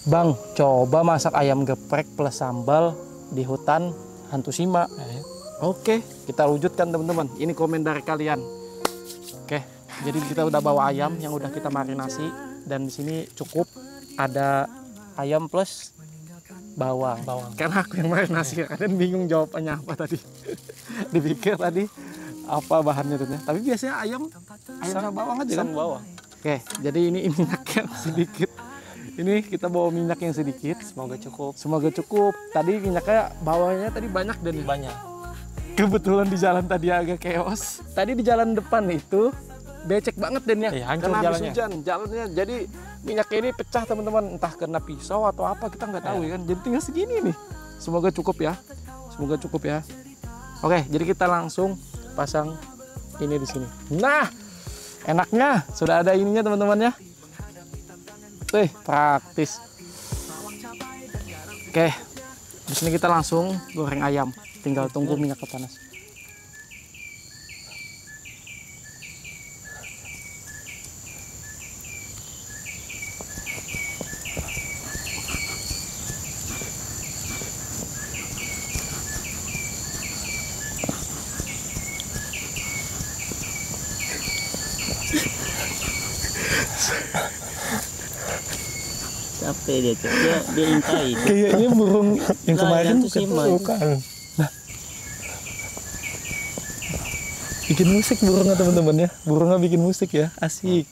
Bang, coba masak ayam geprek plus sambal di hutan hantu Sima. Oke, kita wujudkan teman-teman. Ini komen dari kalian. Oke, jadi kita udah bawa ayam yang udah kita marinasi dan di sini cukup ada ayam plus bawang. Karena aku yang marinasi, kalian bingung jawabannya apa tadi. Dipikir tadi apa bahannya tuh. Tapi biasanya ayam sama bawang aja kan? Bawang. Oke, jadi ini minyaknya sedikit. Ini kita bawa minyak yang sedikit. Semoga cukup. Semoga cukup. Tadi minyaknya bawahnya tadi banyak dan Banyak. kebetulan di jalan tadi agak chaos. Tadi di jalan depan itu becek banget dan ya. Iya, hancur Karena habis jalannya. hujan, jalannya jadi minyaknya ini pecah teman-teman. Entah kena pisau atau apa kita nggak tahu ya kan. Jadi tinggal segini nih. Semoga cukup ya. Semoga cukup ya. Oke, jadi kita langsung pasang ini di sini. Nah, enaknya sudah ada ininya teman-teman ya. Wih, praktis. Oke, di sini kita langsung goreng ayam. Tinggal tunggu minyaknya panas. Capek dia tuh, dia intai. Kayaknya burung yang Lah, kemarin yang tuh Sima. bukan. Nah, bikin musik burungnya teman-teman ya. Burungnya bikin musik ya, asik.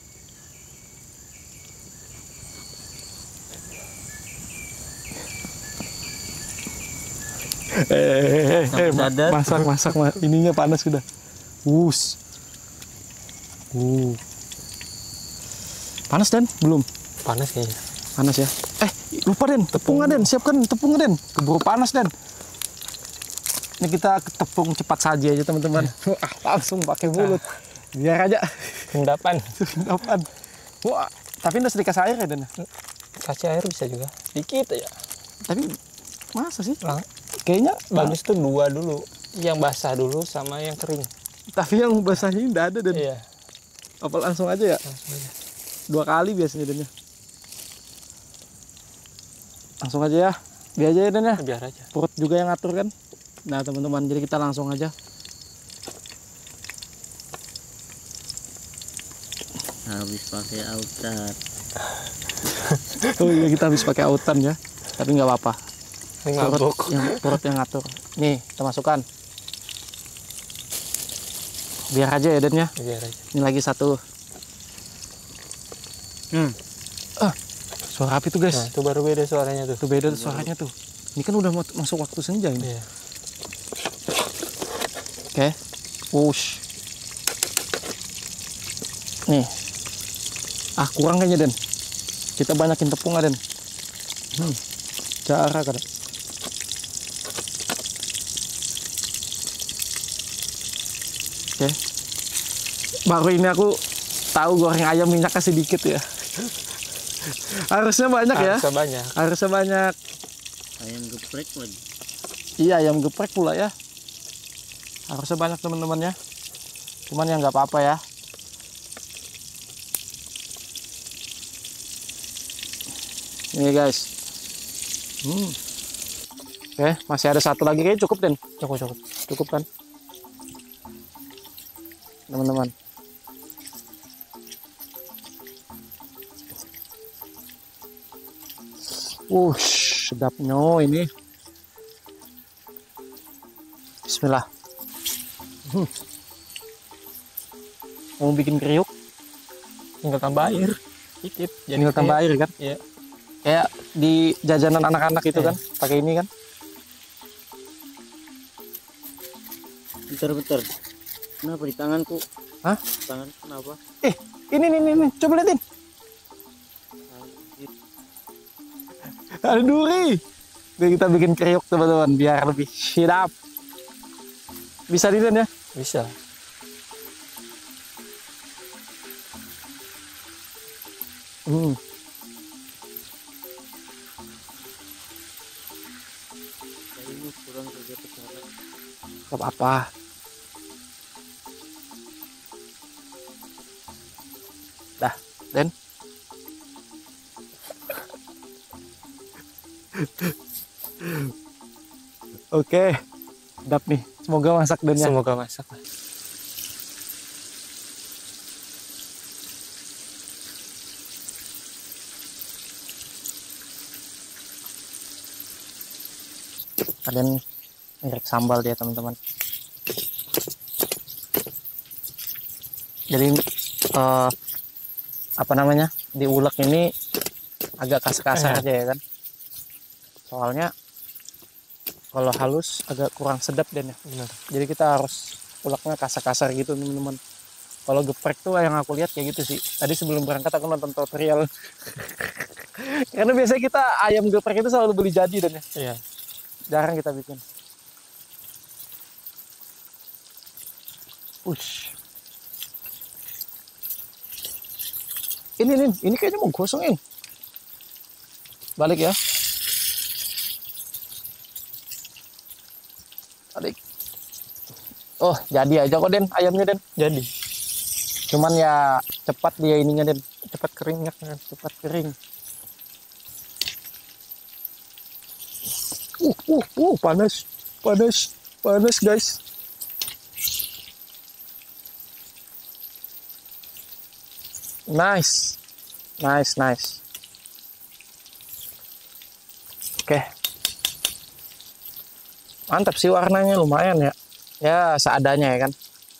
Sadar. Masak, ininya panas sudah. Wus. Panas Dan? Belum? Panas kayaknya. Panas ya. Lupa Den, tepungnya Den, siapkan tepungnya Den. Keburu panas Den. Ini kita ke tepung cepat saja aja teman-teman. Langsung pakai mulut. Biar aja. Endapan. Endapan. Wah, tapi nggak sedikit air ya Den. Kasih air bisa juga. Dikit aja. Tapi masa sih? Nah, Kayaknya bagus tuh dua dulu. Yang basah dulu sama yang kering. Tapi yang basahnya ini nggak ada Den. Iya. Apa langsung aja ya? Langsung aja. 2 kali biasanya Den ya. Langsung aja ya. Biar aja ya Den ya. Biar aja. Perut juga yang ngatur kan. Nah teman-teman, jadi kita langsung aja. Habis pakai autan. Oh iya, kita habis pakai autan ya. Tapi nggak apa-apa. Ini ngabuk. Perut yang ngatur. Nih, kita masukkan. Biar aja ya Den ya. Biar aja. Ini lagi satu. Suara api tuh guys. Nah, itu baru beda suaranya tuh. Tuh beda tuh suaranya tuh. Ini kan udah masuk waktu senja ini. Iya. Oke. Wush. Nih. Kurang kayaknya Den. Kita banyakin tepung Den. Cara kan. Oke. Baru ini aku tahu goreng ayam minyaknya sedikit ya. Harusnya banyak ya. Harusnya banyak. Harusnya banyak. Ayam geprek lagi. Iya, ayam geprek pula ya. Harusnya banyak teman-teman ya. Cuman ya nggak apa-apa ya. Ini guys. Oke, masih ada satu lagi kayaknya cukup Den. Cukup kan? Teman-teman. Sedapnya ini. Bismillah. Mau bikin kriuk? Tinggal tambah air. Dikit. Tinggal tambah air kan? Iya. Kayak di jajanan anak-anak itu kan, pakai ini kan? Bentar. Kenapa di tanganku? Hah? Tangan kenapa? Ini, coba liatin. Ada duri. Nih, kita bikin kriuk teman-teman, biar lebih sedap. Bisa dilihat ya? Bisa. Ini kurang juga pesara. Gak apa-apa. Dah, Den. Oke, sedap nih. Semoga masak dan ya. Semoga masak. Kalian mirip sambal dia teman-teman. Jadi apa namanya, diulek ini agak kasar-kasar aja ya kan. Soalnya kalau halus agak kurang sedap dan ya. Benar. Jadi kita harus uleknya kasar-kasar gitu teman-teman. Kalau geprek tuh yang aku lihat kayak gitu sih. Tadi sebelum berangkat aku nonton tutorial. Karena biasanya kita ayam geprek itu selalu beli jadi dan ya. Iya. Jarang kita bikin. Ush. Ini kayaknya mau gosongin. Balik ya. Balik. Oh, jadi aja kok Den, ayamnya Den. Jadi. Cuman ya cepat dia ininya Den, Cepat keringnya. cepat kering. Panas, panas, panas guys. Nice, nice, nice. Oke, mantap sih warnanya, lumayan ya. Ya seadanya ya kan.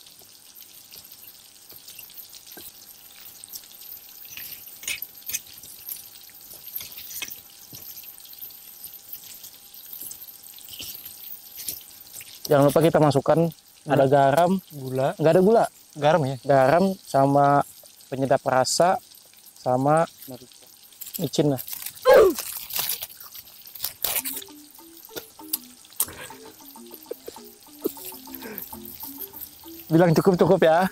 Jangan lupa kita masukkan ada garam, Gula. nggak ada gula, Garam ya. garam sama penyedap rasa sama micin lah. Bilang cukup ya.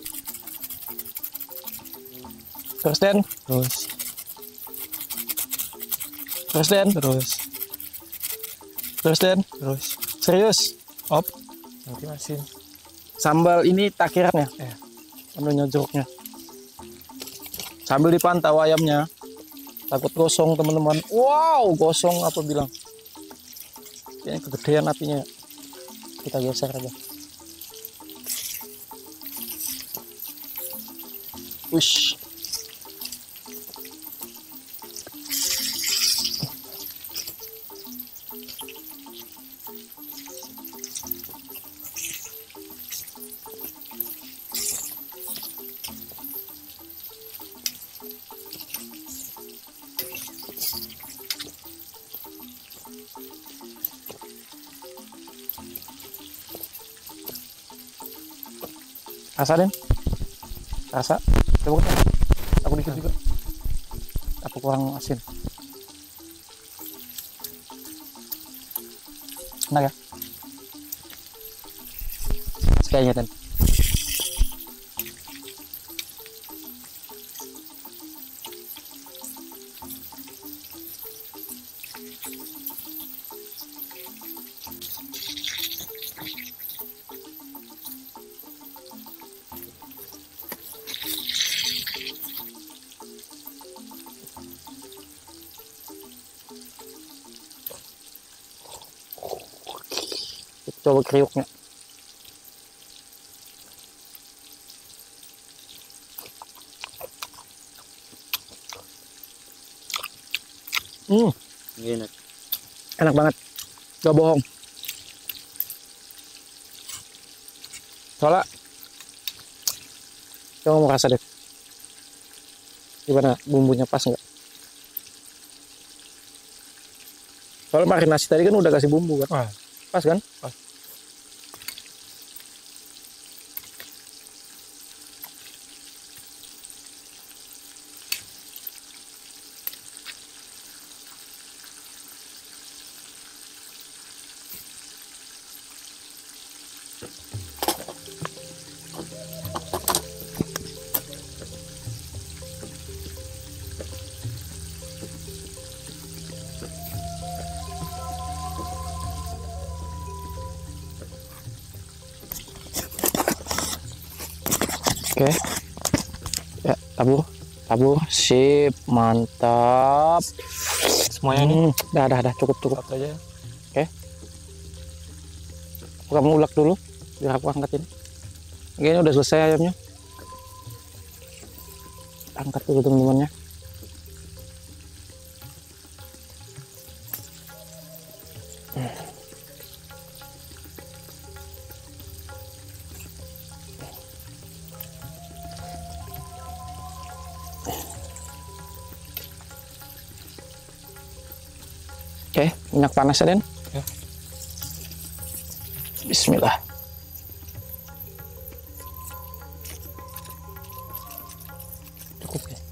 Terus Den, Terus. terus Den, Terus. terus Den, Terus. serius. Op. Nanti masih. Sambal ini takirnya, Ya. menunya jeruknya. Sambil dipantau ayamnya, takut gosong teman-teman. Wow, gosong apa bilang? Kayaknya kegedean apinya. Kita geser aja. Wush. Rasa Den, rasa. Coba kan? Aku dikit juga. Apa kurang asin? Enak ya? Sekayaknya Den. Coba kriuknya. Enak. Enak banget. Gak bohong. Soalnya, coba mau rasa deh. Gimana bumbunya pas nggak? Soalnya marinasi tadi kan udah kasih bumbu kan. Wah. Pas kan? Pas. Oke. Ya, tabur. Tabur. Sip. Mantap. semuanya nih. Dah, cukup. Satu aja. Kamu ulek dulu, biar aku angkatin. Oke, ini udah selesai ayamnya. Angkat dulu teman-temannya. Oke, minyak panas ya, Den. Ya. Bismillah. Cukup ya.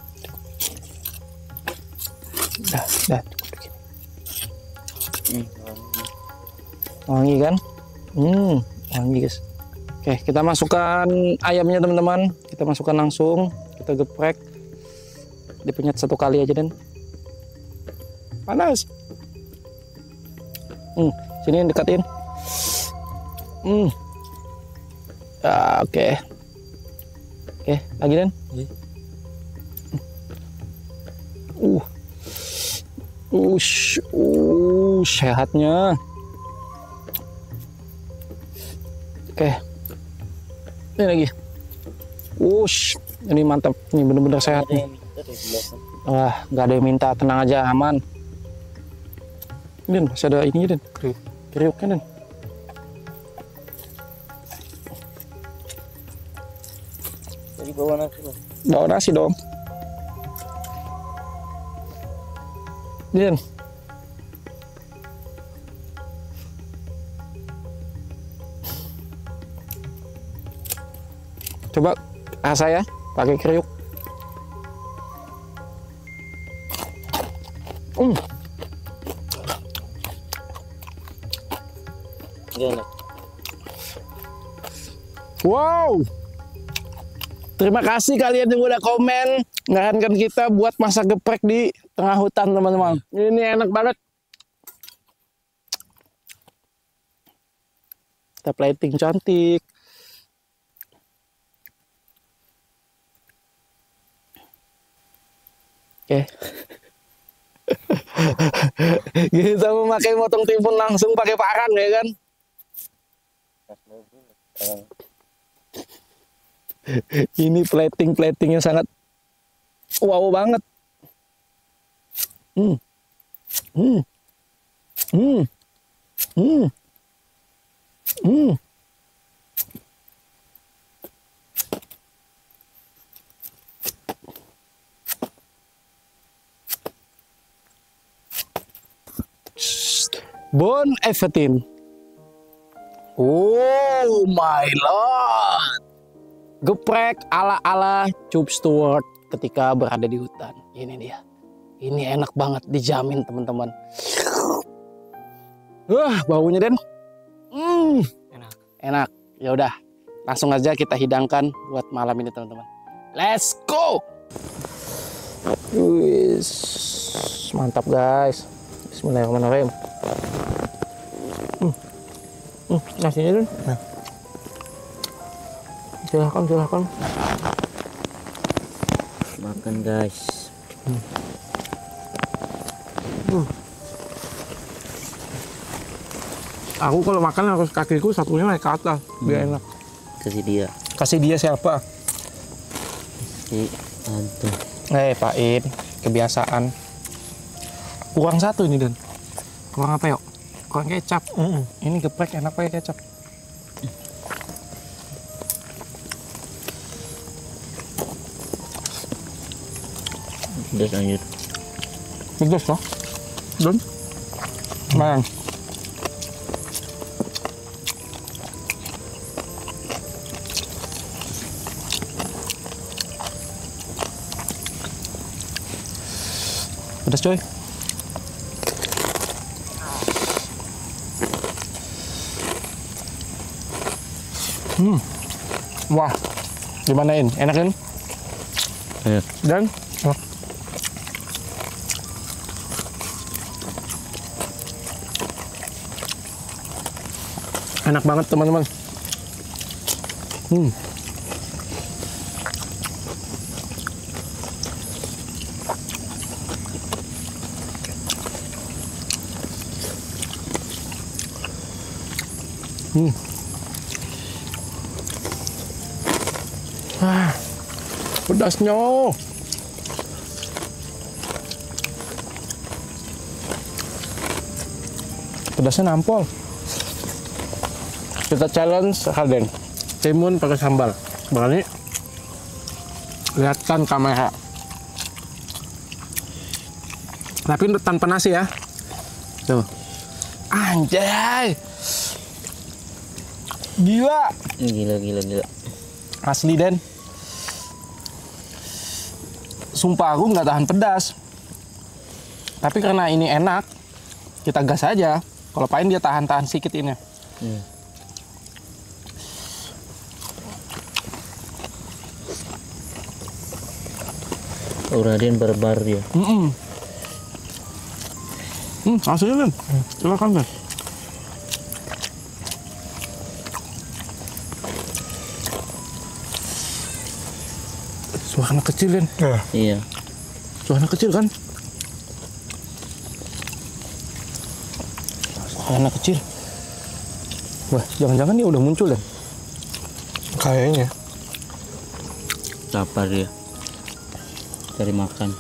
Dah, cukup begini. Wangi kan? Wangi guys. Oke, kita masukkan ayamnya teman-teman. Kita masukkan langsung. Kita geprek. Dipenyet 1 kali aja, Den. Panas. Sini dekatin. Oke, lagi, Den. Sehatnya. Oke. Ini lagi. Ini mantap. Ini bener-bener sehat nih. Wah, nggak ada yang minta, tenang aja, aman. Den, masih ada ininya, Den. Kriuknya, Den. Jadi bawa nasi loh. Bawa nasi dong. Den. Coba saya pakai kriuk. Gimana? Wow. Terima kasih kalian yang udah komen nyarankan kita buat masak geprek di tengah hutan, teman-teman. Ini enak banget. Kita plating cantik. Oke. Kita memakai motong timun langsung pakai parang ya kan? Ini platingnya sangat wow banget. Bon Evertin. Oh my lord. Geprek ala-ala Chub Stewart ketika berada di hutan. Ini dia. Ini enak banget, dijamin teman-teman. Baunya, Den. Enak. Ya udah, langsung aja kita hidangkan buat malam ini, teman-teman. Let's go. Mantap, guys. Bismillahirrahmanirrahim. Nasinya, Den. Nah. Silahkan. Makan, guys. Aku kalau makan harus kakiku satunya naik ke atas biar enak. Kasih dia Siapa? Antum. Pak In, kebiasaan. Kurang satu ini, Dan. Kurang apa yuk? Kurang kecap. Ini geprek enak pakai kecap. Pedas anjir. Pedas loh. Dan lumayan. Pedas coy. Wah, gimanain? Enak kan? Enak. Dan enak banget, teman-teman. Pedasnya. Pedasnya nampol. Kita challenge Raden. Timun pakai sambal. Berani? Lihatkan kamera. Tapi tanpa nasi ya. Tuh. Anjay. Gila. Gila. Asli, Den. Sumpah aku nggak tahan pedas. Tapi karena ini enak, kita gas aja. Kalau pain dia tahan-tahan sedikit ini. Oh, Raden barbar dia. Langsung aja, Den. Silakan, Den. Suara anak kecil, Den. Iya. Suara anak kecil kan? Suara anak kecil. Wah, jangan-jangan dia udah muncul, Den. Kayaknya. Lapar dia. Cari makan.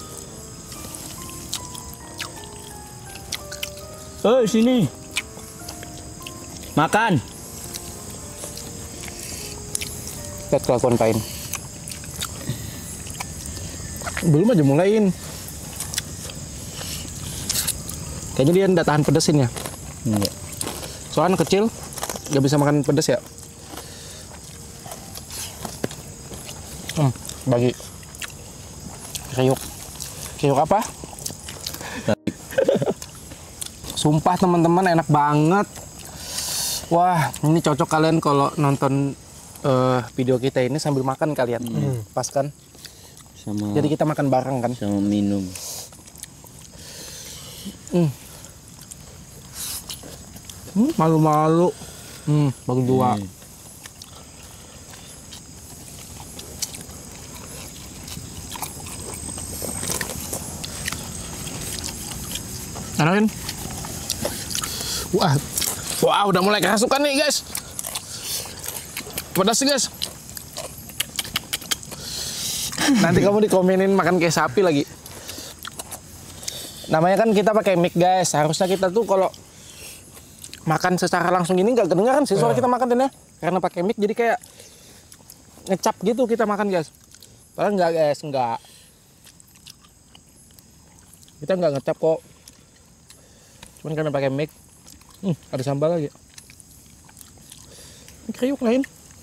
Sini. Makan. Lihat kelakuan Pain. Belum aja mulain. Kayaknya dia nggak tahan pedesin ya. Enggak. Soalnya anak kecil nggak bisa makan pedas ya. Bagi kriuk. Kriuk apa? Sumpah teman-teman enak banget. Wah, ini cocok kalian kalau nonton video kita ini sambil makan kalian. Pas kan? Sama. Jadi kita makan bareng kan? Sama minum. Malu-malu. Baru dua. Enakin? Wah, udah mulai kerasukan nih guys. Pedas guys. Nanti kamu dikomenin makan kayak sapi lagi. Namanya kan kita pakai mic guys. Harusnya kita tuh kalau makan secara langsung ini nggak kedengaran sih suara kita makan ya. Karena pakai mic jadi kayak ngecap gitu kita makan guys. Padahal nggak guys, nggak. Kita nggak ngecap kok. Cuman karena pakai mic. Ada sambal lagi. Ini kriuk lain.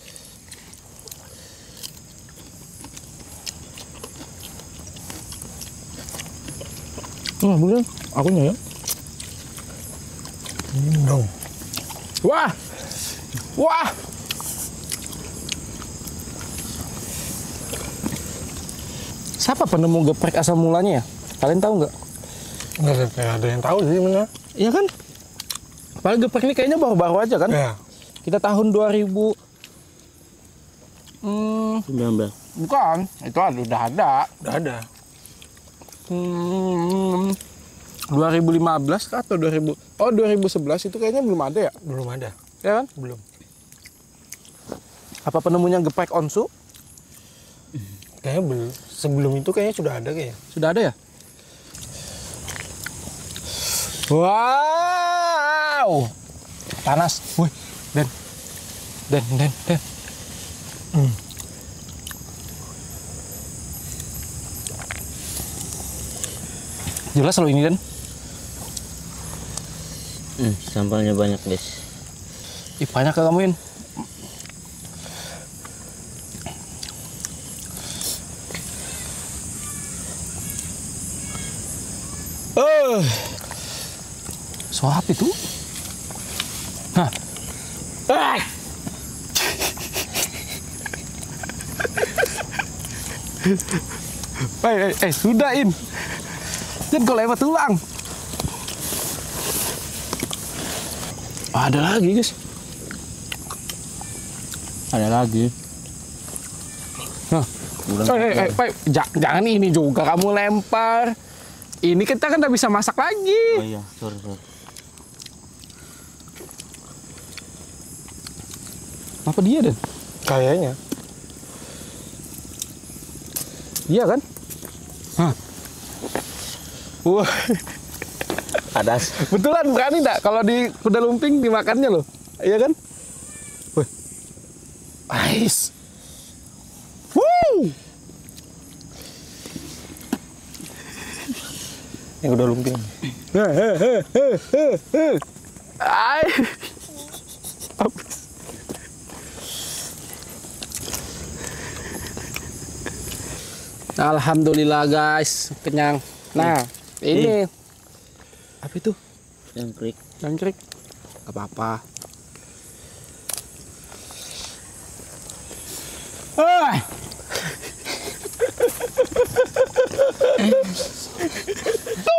Boleh, aku ya. Dong. Wah, siapa penemu geprek asal mulanya ya? Kalian tahu nggak? Nggak ada yang tahu sih mana. Iya kan? Padahal geprek ini kayaknya baru-baru aja kan? Iya. Kita tahun 2000. 19. Bukan, itu udah ada. Udah ada. 2015 kah atau 2000? Oh, 2011 itu kayaknya belum ada ya? Belum ada. Ya kan? Belum. Apa penemunya geprek onsu? Kayaknya belum. Sebelum itu kayaknya sudah ada kayaknya. Sudah ada ya? Wow! Panas. Wih, Den. Jelas loh ini, Den. Sambalnya banyak guys. Ih, banyak ke kamu, In. Suap itu. Hah. Sudah, In. Dan kok lewat tulang. Ada lagi, guys. Ada lagi. Nah. Jangan ini juga kamu lempar. Ini kita kan udah bisa masak lagi. Oh iya, sorry. Apa dia, Den? Kayaknya. Iya kan? Hah. Wah. Padas. Betulan berani enggak kalau di kuda lumping dimakannya loh? Iya kan? Wah. Ais. Woo! Yang udah lumping. Ai. Alhamdulillah guys, kenyang. Nah, ini apa itu? Jangkrik. Jangkrik. Gak apa-apa. Ah.